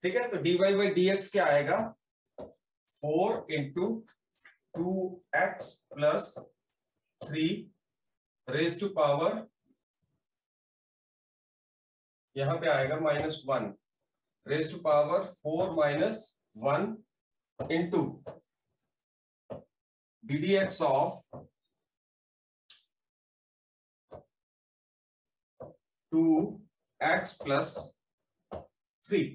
ठीक है, तो dy बाई डी एक्स क्या आएगा, 4 into 2x plus 3 raise to power, यहां पे आएगा -1 raise to power 4 minus 1 into d d x of 2x plus 3।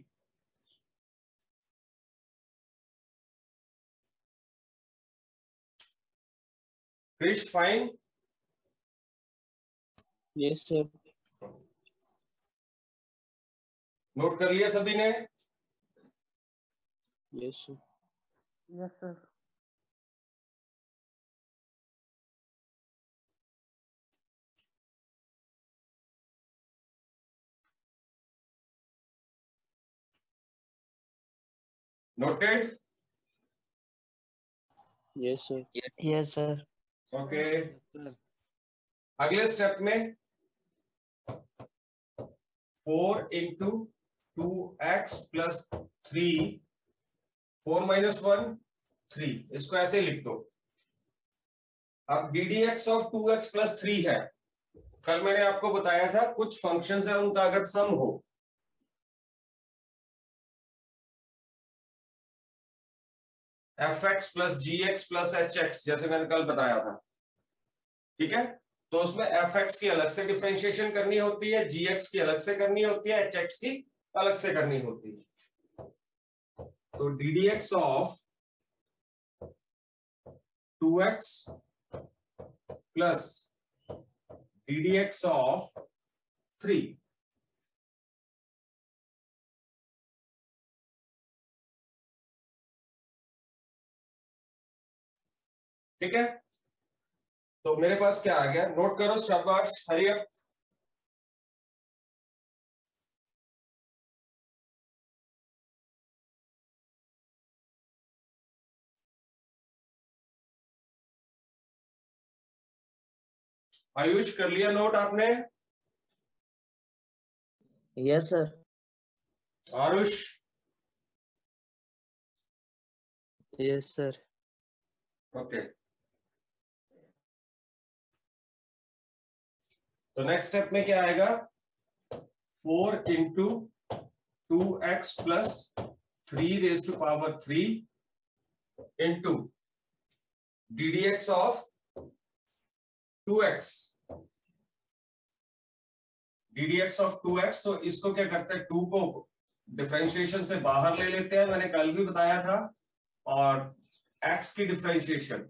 Krish fine? Yes sir. Note कर लिया सभी ने? Yes sir. Yes sir. Noted? Yes sir. Yes sir. Okay, अगले step में 4 into 2x plus 3, 4 minus 1 3, इसको ऐसे लिख दो। अब d d x of 2x plus 3 है, कल मैंने आपको बताया था कुछ फंक्शंस है उनका अगर सम हो, f x plus g x plus h x, जैसे मैंने कल बताया था, ठीक है, तो उसमें एफ एक्स की अलग से डिफरेंशिएशन करनी होती है, जी एक्स की अलग से करनी होती है, एच एक्स की अलग से करनी होती है। तो d d x of 2x plus d d x of 3, ठीक है, तो मेरे पास क्या आ गया, नोट करो शाबाश, हरी अप। आयुष कर लिया नोट आपने? Yes sir. Aarush? Yes sir. Okay, तो नेक्स्ट स्टेप में क्या आएगा, 4 into 2x plus 3 raise to power 3 into d d x of 2x, d d x of 2x। तो इसको क्या करते हैं, 2 को डिफरेंशिएशन से बाहर ले लेते हैं, मैंने कल भी बताया था, और x की डिफरेंशिएशन,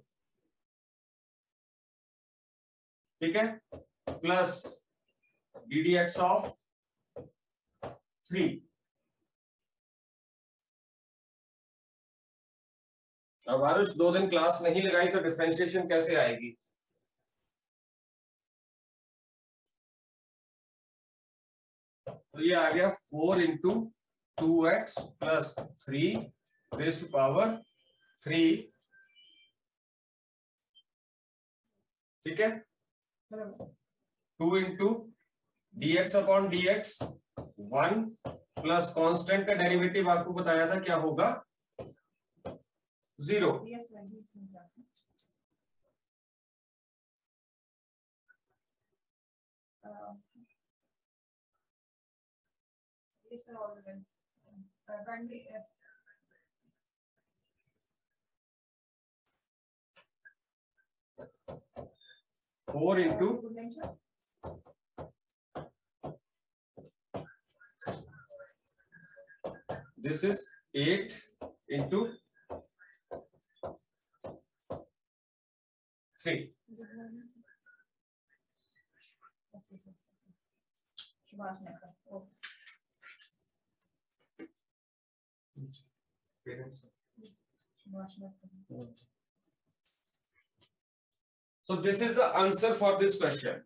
ठीक है, plus d d x of 3। अब आरुष 2 दिन क्लास नहीं लगाई तो डिफरेंशिएशन कैसे आएगी? तो ये आ गया 4 into 2x plus 3 raise to power 3, ठीक है, 2 into d x upon d x 1 plus constant का डेरिवेटिव आपको बताया था क्या होगा, 0। Four into this is 8 into 3. So this is the answer for this question.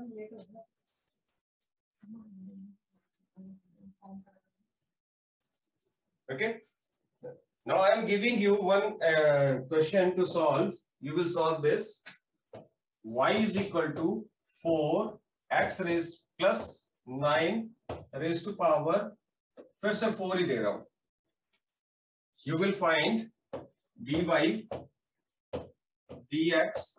Okay. Now I am giving you one question to solve. You will solve this. Y is equal to 4 x raised plus 9 raised to power, फिर से 4 ही दे रहा हूं, you will find dy dx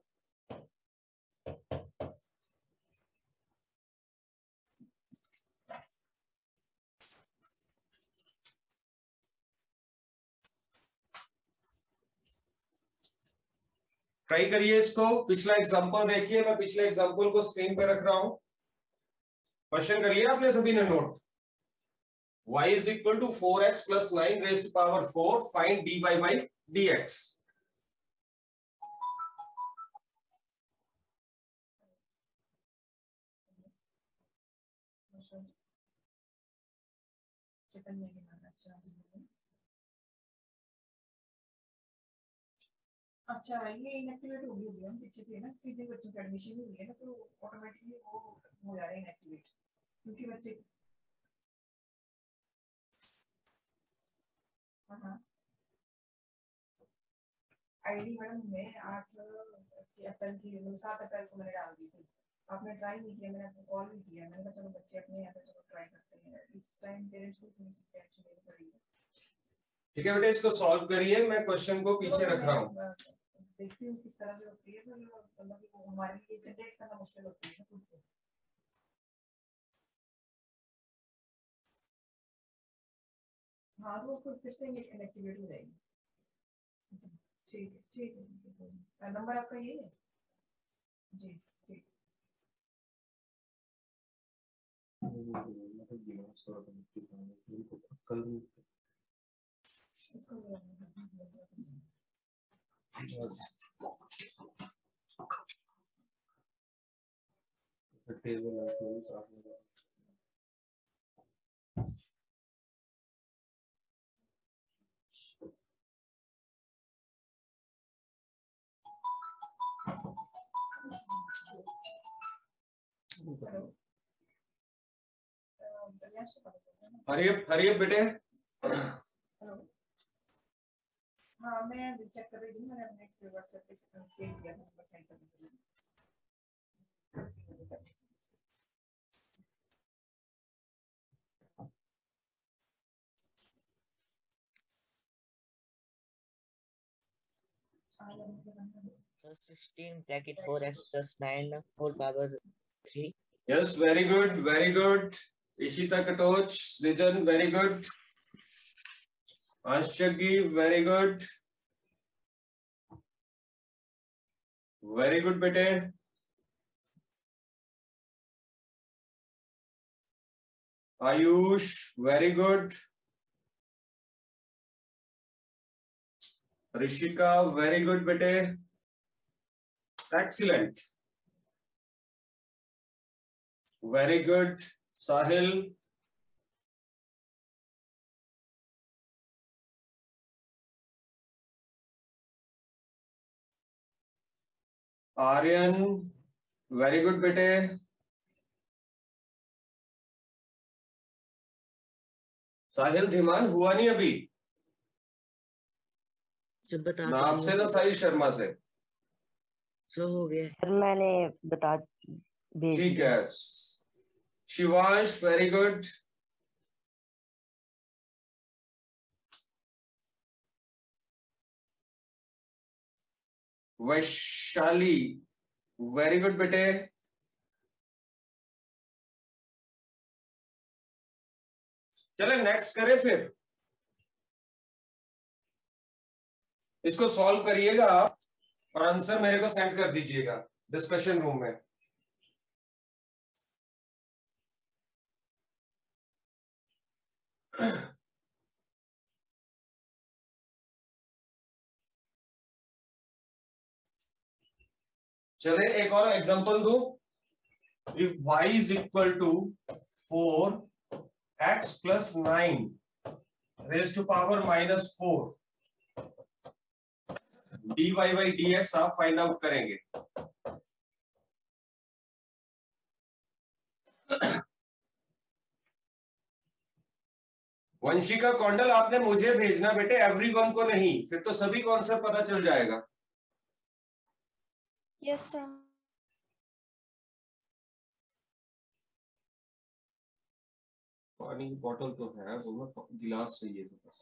try करिए इसको। पिछला example देखिए, मैं पिछले एग्जांपल को स्क्रीन पे रख रहा हूं। क्वेश्चन कर लिया आपने सभी ने note? y is equal to 4x plus 9 raised to power 4, find dy by dx। अच्छा, ये इनएक्टिवेट होगी हम पीछे से ना, सीधे बच्चों की एडमिशन हुई है ना, तो ऑटोमेटिकली वो हो जा रहे हैं इनएक्टिवेट, क्योंकि बच्चे हाँ आईडी मैडम मैं 8 अप्रैल की 7 अप्रैल को मैंने डाल दी थी। आपने ट्राई नहीं किया, मैंने आपको कॉल भी किया, मैंने कहा चलो बच्चे अपने यहाँ पे चलो ट्राई करते हैं, इस टाइम पेरेंट्स को थोड़ी सी टेंशन लेनी पड़ेगी। ठीक है बेटा, इसको सॉल्व करिए, मैं क्वेश्चन को पीछे रख रहा हूँ। देखती हूँ किस तरह से होती है, मतलब हमारे लिए जनरेट करना मुश्किल होती है खुद से। हाँ तो फिर से इनएक्टिवेट हो जाएगी। ठीक है ठीक है, नंबर आपका ये है जी? ठीक हरियप बेटे। हेलो, हाँ मैं चेक कर रही थी, मैंने अपने व्हाट्सएप पे सेव किया था, नंबर सेंड करने के लिए। So 16 bracket 4x plus 9 whole power 3. Yes, very good, very good. Ishita Katoch, Srijan, very good. Anshagi, very good. Very good, bete. Ayush, very good. Rishika, very good, bete. Excellent. Very good. Sahil. Aryan, very good, bete. साहिल धीमान हुआ नहीं अभी, सब बता ना आपसे ना साहिल शर्मा से। सो हो गया सर, मैंने बता भेज ठीक दिया। है। Shivansh, very good. Vaishali, very good बेटे। चले नेक्स्ट करें फिर। इसको सॉल्व करिएगा आप और आंसर मेरे को सेंड कर दीजिएगा डिस्कशन रूम में। चले एक और एग्जांपल दो। If y is equal to 4x plus 9 raise to power -4 dy by dx आप फाइंड आउट करेंगे। वंशिका कौंडल, आपने मुझे भेजना बेटे, एवरीवन को नहीं, फिर तो सभी कॉन्सेप्ट पता चल जाएगा। Yes sir. पानी की बोतल तो है, वो ना गिलास चाहिए था बस।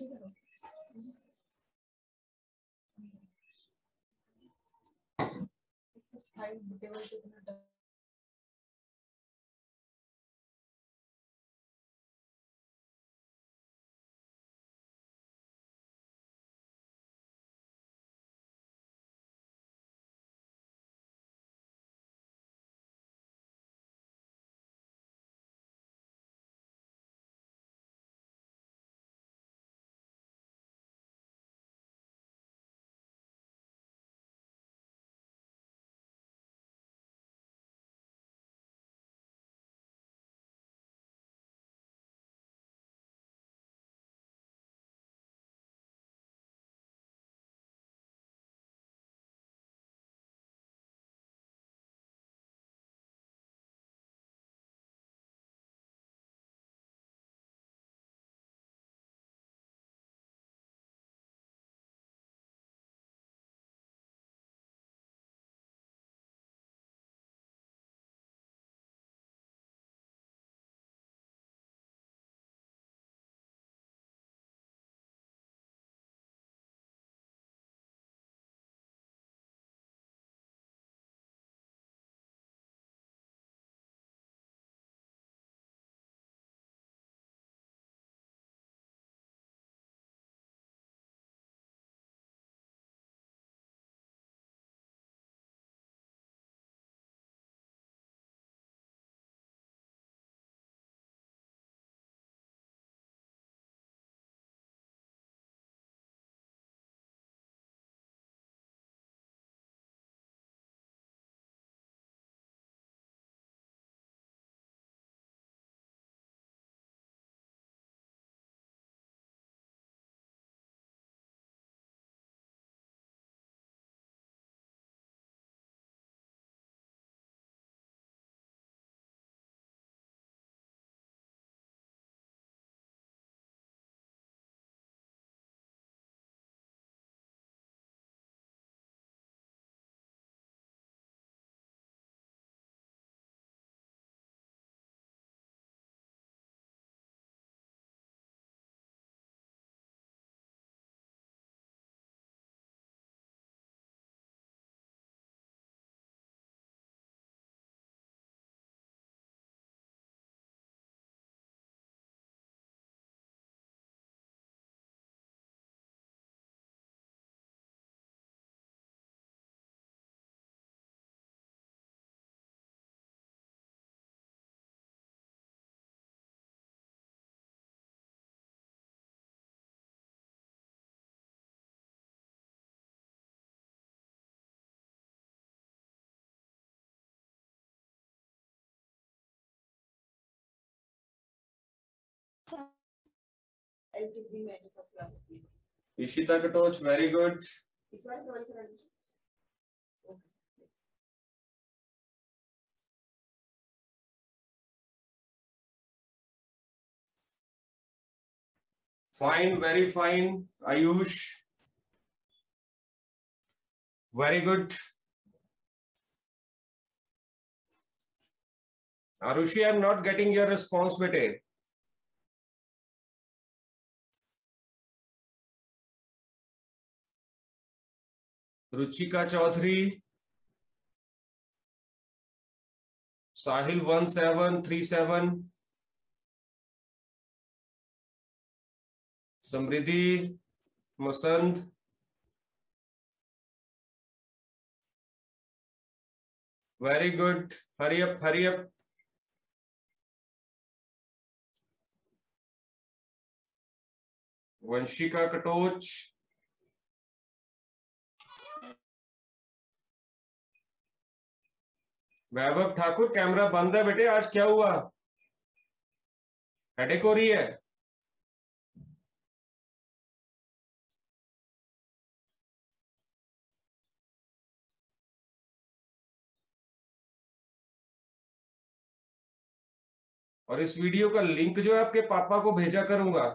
Ishita Katoch, very good. Fine, very fine. Ayush, very good. Arushi, I'm not getting your response, bete. Ruchika Chaudhary, Sahil 1737, Samriddhi, Masand, very good. Hurry up, hurry up. Vanshika Katoch, Vaibhav Thakur, camera बंद है बेटे, आज क्या हुआ? Headache हो रही है? और इस वीडियो का लिंक जो है आपके पापा को भेजा करूंगा।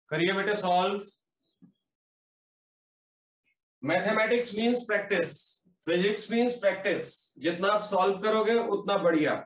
करिए बेटे solve. Mathematics means practice, physics means practice. जितना आप सॉल्व करोगे उतना बढ़िया।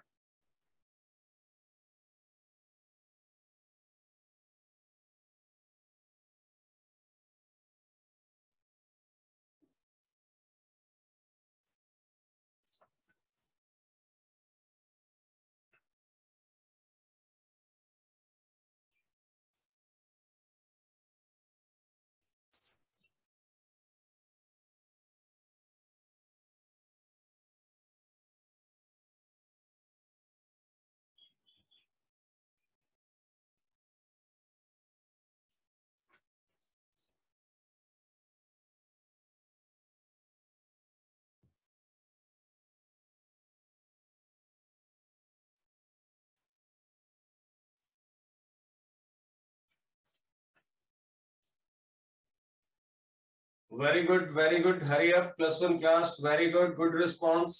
Very good, very good. Hurry up, +1 class, very good, good response.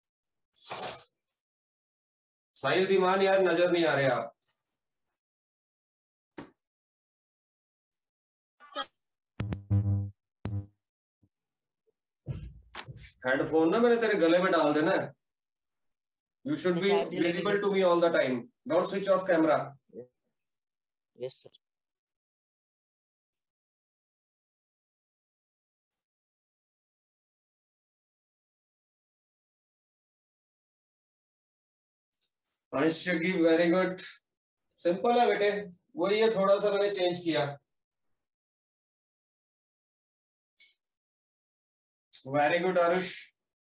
Sahil Dhiman यार नजर नहीं आ रहे आप। हेडफोन ना मैंने तेरे गले में डाल देना है। You should be visible to me all the time. Don't switch off camera. Yes sir. की वेरी गुड। सिंपल है बेटे, वही है, थोड़ा सा मैंने चेंज किया। Very good Aarush.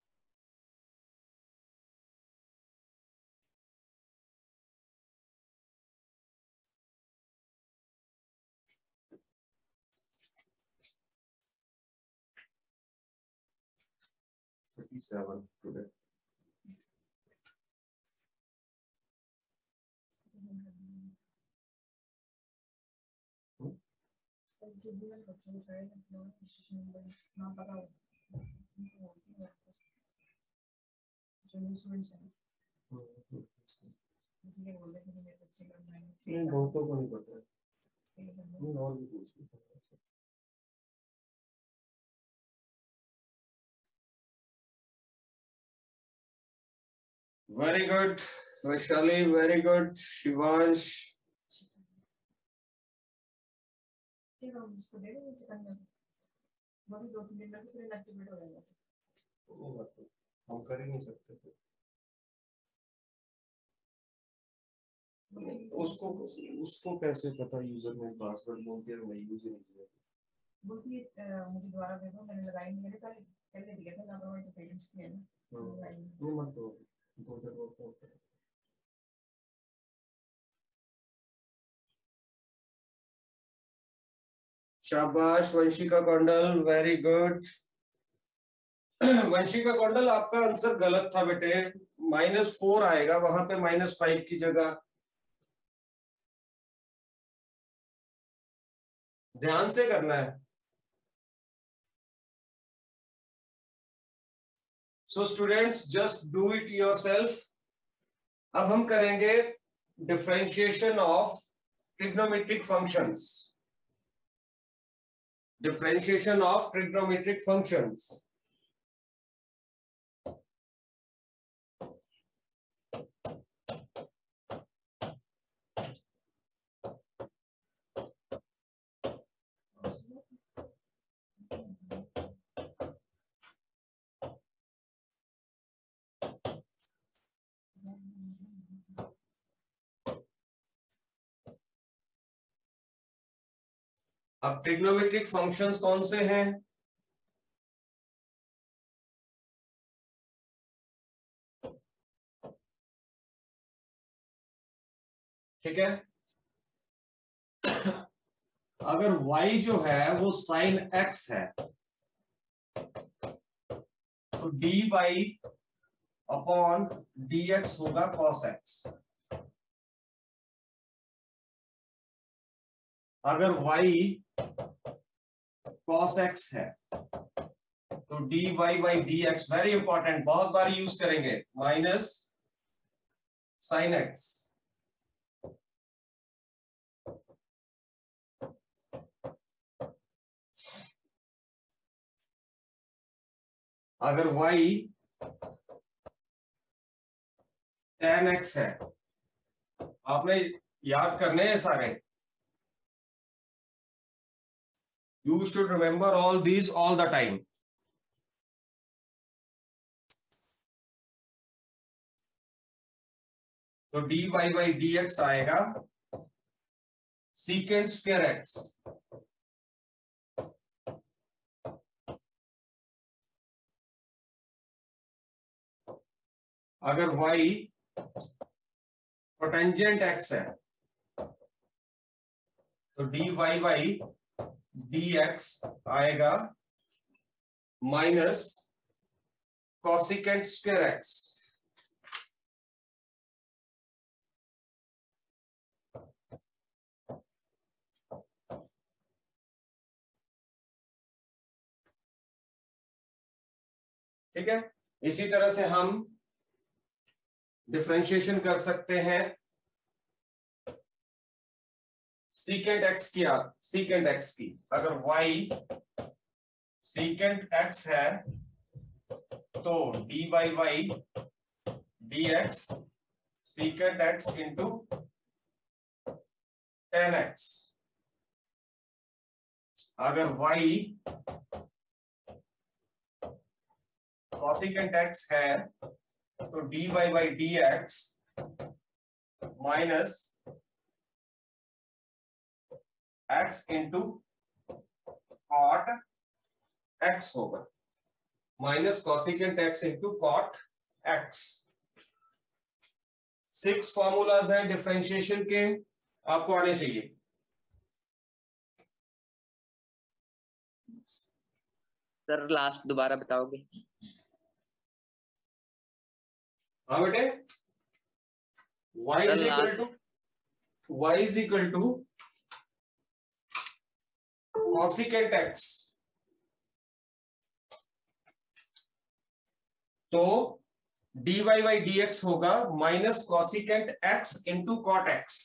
टुडे बहुतों को नहीं पता है। और भी पूछ। Very good Vaishali, very good Shivansh. हम कर ही नहीं सकते थे उसको। उसको कैसे पता यूजर ने पासवर्ड बोल दिया, मैं यूज ही नहीं किया। मुझे दोबारा दे दो, मैंने लगाई नहीं है, पहले दिया था ना, तो पेरेंट्स किया ना। नहीं मत दो, दो। शाबाश वंशिका कौंडल, वेरी गुड। वंशिका कौंडल आपका आंसर गलत था बेटे। -4 आएगा वहां पे -5 की जगह। ध्यान से करना है। So students just do it yourself. अब हम करेंगे differentiation of trigonometric functions. Differentiation of trigonometric functions. अब ट्रिग्नोमेट्रिक फंक्शंस कौन से हैं? ठीक है, अगर y जो है वो sin x है तो dy अपॉन dx होगा cos x। अगर y cos x है तो dy by dx, very important, बहुत बार यूज करेंगे, माइनस sin x। अगर y tan x है, आपने याद करने हैं सारे, you should remember all these all the time. तो dy बाई dx आएगा सीकेंट स्क्वायर एक्स, अगर y कोटेंजेंट x है तो dy बाई dx आएगा माइनस कॉसिकेंट स्क्वायर एक्स। ठीक है, इसी तरह से हम डिफरेंशिएशन कर सकते हैं सीकेंट एक्स की। अगर y सीकेंट एक्स है तो dy by dx secant x into tan x। अगर y कॉसिकेंट एक्स है तो dy by dx minus x into cot x होगा, minus cosecant x into cot x। 6 formulas हैं differentiation के, आपको आने चाहिए। सर लास्ट दोबारा बताओगे? हाँ बेटे, y is equal to cosecant x, तो dy बाई dx होगा minus cosecant x into cot x।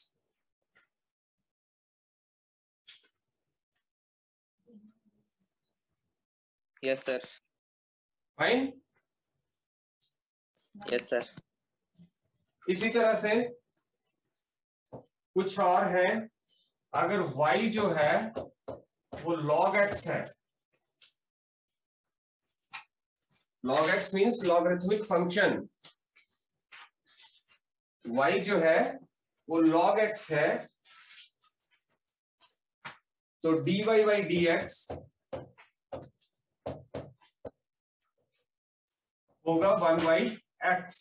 Yes sir. Fine. Yes sir. इसी तरह से कुछ और है, अगर y जो है वो log x है, log x means logarithmic function, y जो है वो log x है, तो dy बाई dx होगा 1 बाई x।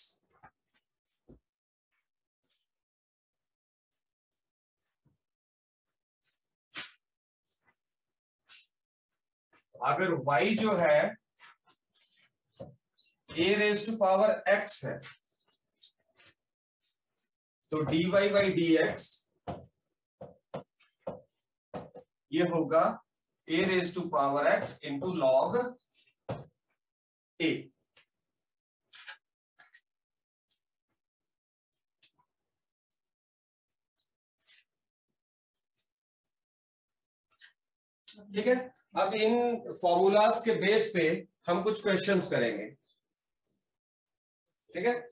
अगर y जो है a raise to power x है तो dy बाई dx ये होगा a raise to power x into log a। ठीक है, अब इन फॉर्मूलाज के बेस पे हम कुछ क्वेश्चंस करेंगे। ठीक है,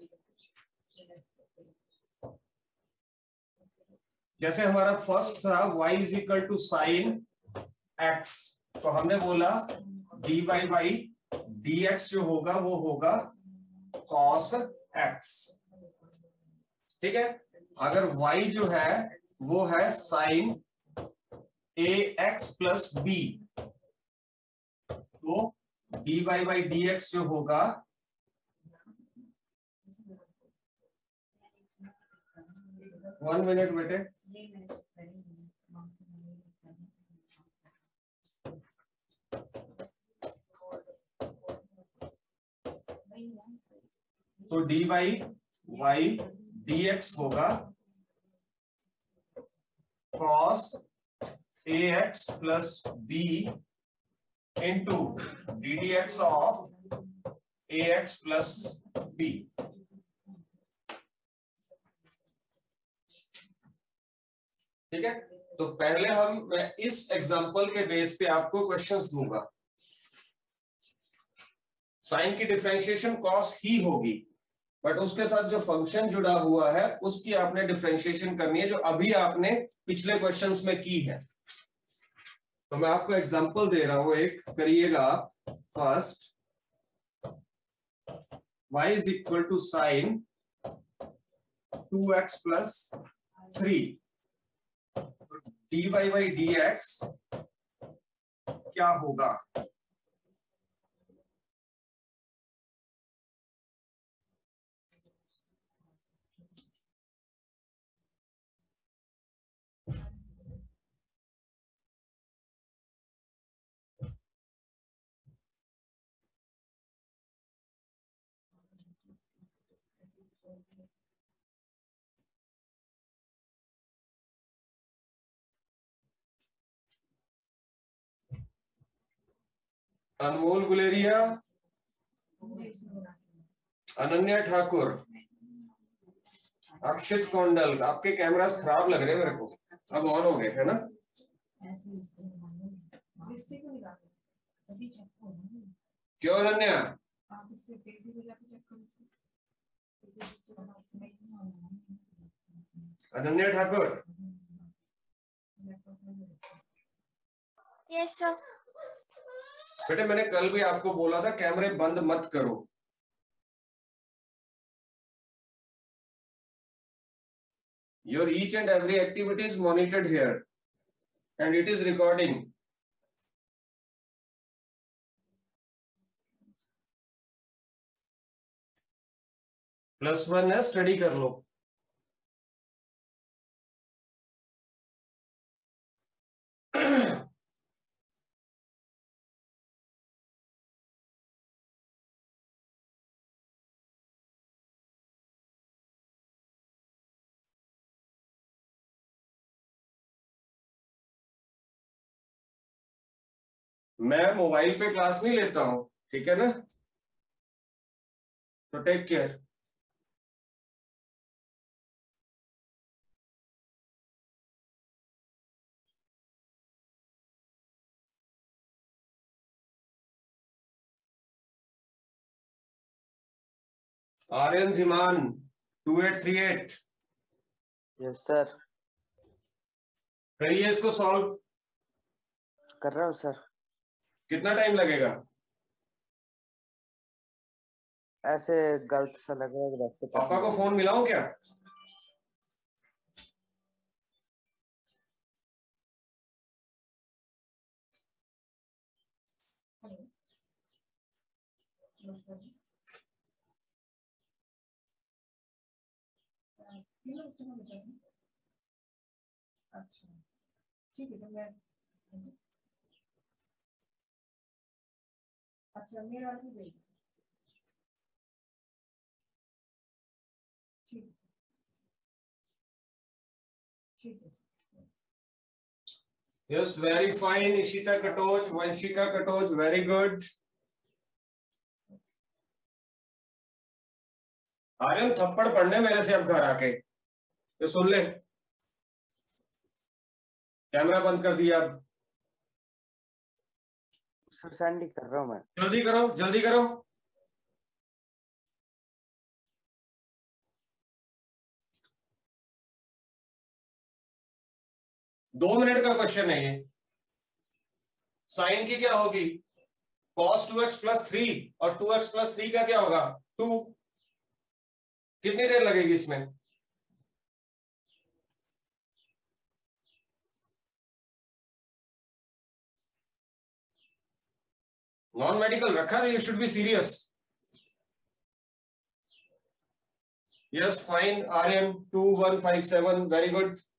जैसे हमारा फर्स्ट था y is equal to sine x, तो हमने बोला dy बाई dx जो होगा वो होगा cos x। ठीक है, अगर y जो है वो है साइन ax प्लस b, तो dy बाई dx जो होगा वन मिनट बेटे, तो dy बाई dx होगा cos ax plus b into ddx of ax plus b। ठीक है, तो पहले मैं इस एग्जांपल के बेस पे आपको क्वेश्चंस दूंगा। साइन की डिफरेंशिएशन कॉस ही होगी, बट उसके साथ जो फंक्शन जुड़ा हुआ है उसकी आपने डिफरेंशिएशन करनी है, जो अभी आपने पिछले क्वेश्चंस में की है। तो मैं आपको एग्जांपल दे रहा हूं, एक करिएगा। First, y is equal to sine 2x plus 3, dy by dx क्या होगा? अनमोल गुलेरिया, अनन्या ठाकुर, अक्षित कौंडल, आपके कैमरास खराब लग रहे हैं मेरे को। अब ऑन हो गए है ना? क्यों अनन्या? Ananya Thakur, yes sir. बेटे मैंने कल भी आपको बोला था कैमरे बंद मत करो। Your each and every activity is monitored here and it is recording. +1 है, स्टडी कर लो। मैं मोबाइल पे क्लास नहीं लेता हूं, ठीक है ना? तो take care. Aryan Dhiman 2838, yes sir. करिए इसको सॉल्व। कर रहा हूँ सर। कितना टाइम लगेगा? ऐसे गलत सा लग रहा है। पापा को फोन मिलाऊं क्या? अच्छा ठीक है सर, मैं अच्छा मेरे वाले में भेज ठीक ठीक है। Yes, very fine. Ishita Katoj, Vanshika Katoj, very good. Aryan थप्पड़ पढ़ने मेरे से अब घर आके तो सुन ले। कैमरा बंद कर दिया अब। सर सैंडी कर रहा हूँ मैं। जल्दी करो, जल्दी करो। दो मिनट का क्वेश्चन है ये। साइन की क्या होगी? cos 2x प्लस 3 और 2x प्लस 3 का क्या होगा? 2। कितनी देर लगेगी इसमें? नॉन मेडिकल रखा है, you should be serious. Yes fine Aryan 2157, very good.